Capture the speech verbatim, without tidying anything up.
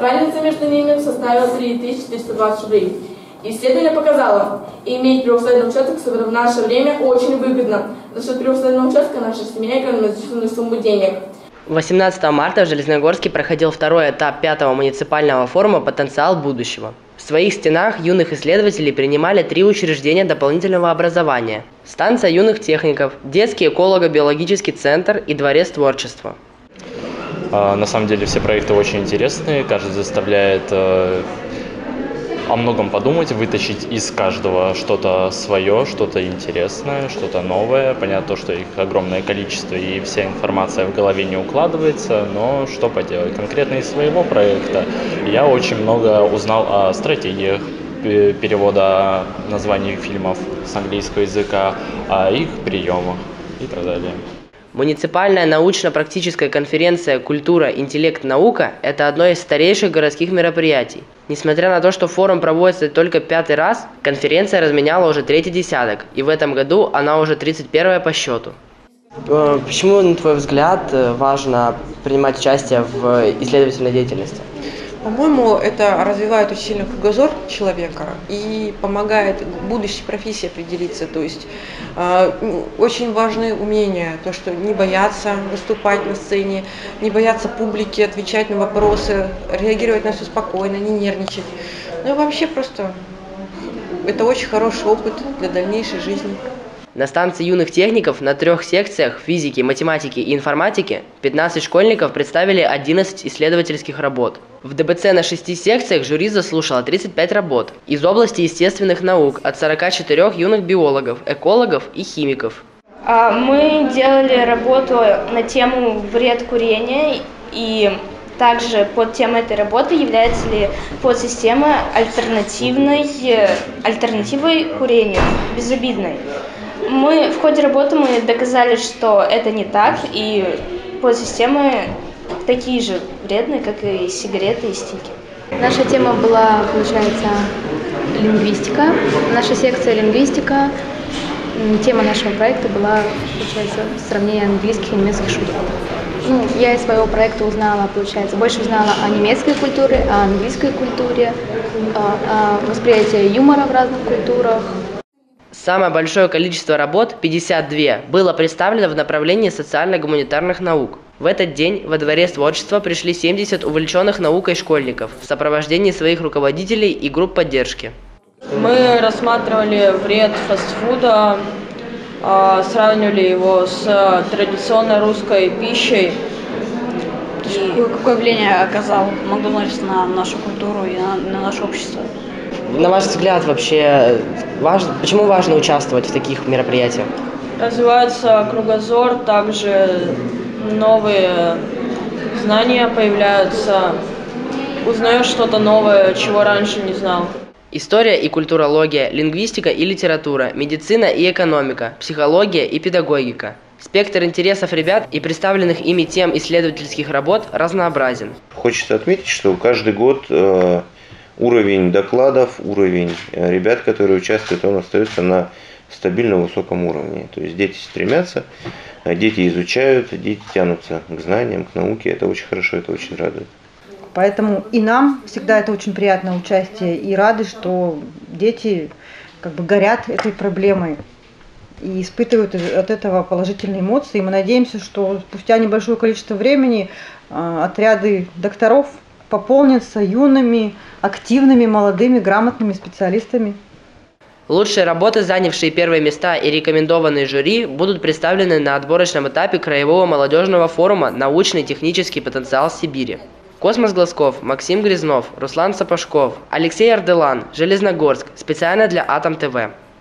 Разница между ними составила три тысячи триста двадцать рублей. Исследование показало, иметь приусадебный участок в наше время очень выгодно. За счет приусадебного участка наша семья экономит значительную сумму денег. восемнадцатого марта в Железногорске проходил второй этап пятого муниципального форума «Потенциал будущего». В своих стенах юных исследователей принимали три учреждения дополнительного образования: станция юных техников, детский эколого-биологический центр и дворец творчества. На самом деле все проекты очень интересные, каждый заставляет о многом подумать, вытащить из каждого что-то свое, что-то интересное, что-то новое. Понятно, что их огромное количество и вся информация в голове не укладывается, но что поделать. Конкретно из своего проекта я очень много узнал о стратегиях перевода названий фильмов с английского языка, о их приемах и так далее. Муниципальная научно-практическая конференция «Культура, интеллект, наука» – это одно из старейших городских мероприятий. Несмотря на то, что форум проводится только пятый раз, конференция разменяла уже третий десяток, и в этом году она уже тридцать первая по счету. Почему, на твой взгляд, важно принимать участие в исследовательной деятельности? По-моему, это развивает очень сильно кругозор человека и помогает будущей профессии определиться. То есть э, очень важны умения, то, что не бояться выступать на сцене, не бояться публики, отвечать на вопросы, реагировать на все спокойно, не нервничать. Ну и вообще просто это очень хороший опыт для дальнейшей жизни. На станции юных техников на трех секциях физики, математики и информатики пятнадцать школьников представили одиннадцать исследовательских работ. В ДБЦ на шести секциях жюри заслушало тридцать пять работ из области естественных наук от сорока четырёх юных биологов, экологов и химиков. Мы делали работу на тему «Вред курения», и также под темой этой работы является ли подсистема альтернативной, альтернативой курению, безобидной. Мы в ходе работы мы доказали, что это не так, и подсистемы такие же вредные, как и сигареты и стики. Наша тема была, получается, лингвистика. Наша секция лингвистика. Тема нашего проекта была, получается, сравнение английских и немецких шуток. Ну, я из своего проекта узнала, получается, больше узнала о немецкой культуре, о английской культуре, о, о восприятии юмора в разных культурах. Самое большое количество работ, пятьдесят две, было представлено в направлении социально-гуманитарных наук. В этот день во дворец творчества пришли семьдесят увлеченных наукой школьников в сопровождении своих руководителей и групп поддержки. Мы рассматривали вред фастфуда, сравнивали его с традиционной русской пищей. И какое влияние оказал Макдональдс на нашу культуру и на, на наше общество? На ваш взгляд, вообще, важно, почему важно участвовать в таких мероприятиях? Развивается кругозор, также новые знания появляются, узнаешь что-то новое, чего раньше не знал. История и культурология, лингвистика и литература, медицина и экономика, психология и педагогика. Спектр интересов ребят и представленных ими тем исследовательских работ разнообразен. Хочется отметить, что каждый год э, уровень докладов, уровень ребят, которые участвуют, он остается на стабильно высоком уровне. То есть дети стремятся, дети изучают, дети тянутся к знаниям, к науке. Это очень хорошо, это очень радует. Поэтому и нам всегда это очень приятное участие, и рады, что дети как бы горят этой проблемой и испытывают от этого положительные эмоции. И мы надеемся, что спустя небольшое количество времени отряды докторов пополнятся юными, активными, молодыми, грамотными специалистами. Лучшие работы, занявшие первые места и рекомендованные жюри, будут представлены на отборочном этапе Краевого молодежного форума «Научный технический потенциал Сибири». Космос Глазков, Максим Грязнов, Руслан Сапожков, Алексей Арделан, Железногорск. Специально для Атом ТВ.